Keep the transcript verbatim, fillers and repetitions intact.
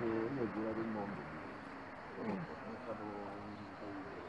che nel giro del mondo. Non lo so, è stato un paese.